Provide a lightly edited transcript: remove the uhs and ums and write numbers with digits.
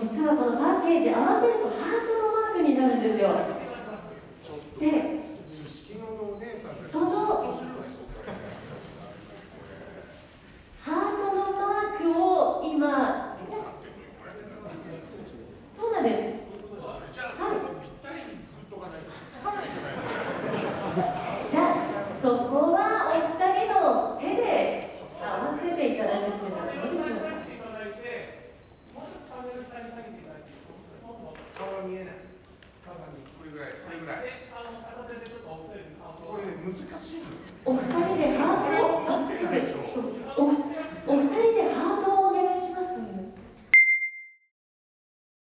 実はこのパッケージ合わせるとハートのマークになるんですよ。で、そのハートのマークを今、そうなんです。はい。じゃあそこはお二人の手で合わせていただくっていうのは。